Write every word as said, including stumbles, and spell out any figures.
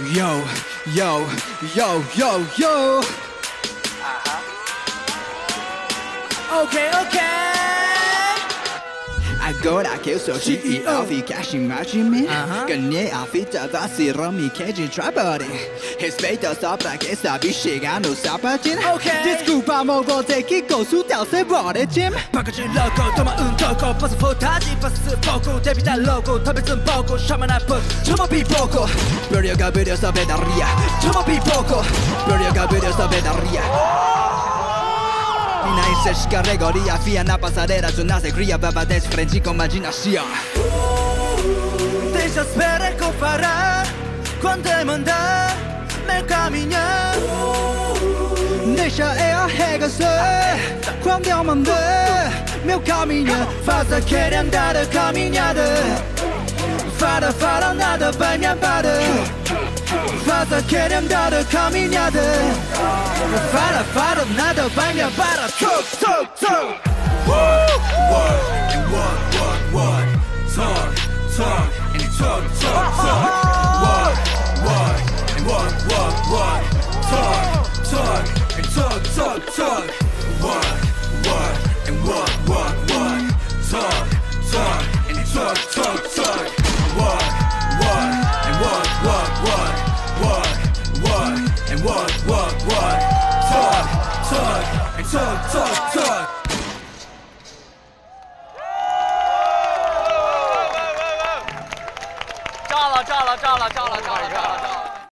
Yo, yo, yo, yo, yo. Okay, okay. Agora que eu sou C E O, ficaste mais de mim. Aham. Ganhei a fita, vacilou, me quer de trabalho. Respeita só pra quem sabe chegar no sapatinho. Ok. Desculpa, amor, vou ter que consultar seu boletim. 바꿔줄 logo, 더 많은 거고 버스 포타지 버스 보고 데뷔다 로고 탑을 보고 샤만한 버스 Chama pipoco, brilha, brilha, só pedaria. Chama pipoco, brilha, brilha, só pedaria. Mina insecca regoria, fia na passarela, giornata se cria, baba dance, frente com imaginação. Deixa espera que eu fará quando é mandar meu caminho. Deixa eu arregaçar quando eu mandar meu caminho. Faça querer andar a caminhada. Fara, fara, nada vai me abater. Faça querer andar a caminhada. Fara, fara, nada vai me abater. Tuk, tuk, tuk. What and what, what, what? Talk, talk, and talk, talk, talk. What, what and what, what, what? Talk, talk, and talk, talk, talk. What, what and what, what, what? Talk, talk, and talk, talk, talk. What, what and what, what, what? What, what and what, what, what? Talk, talk, and talk, talk, talk.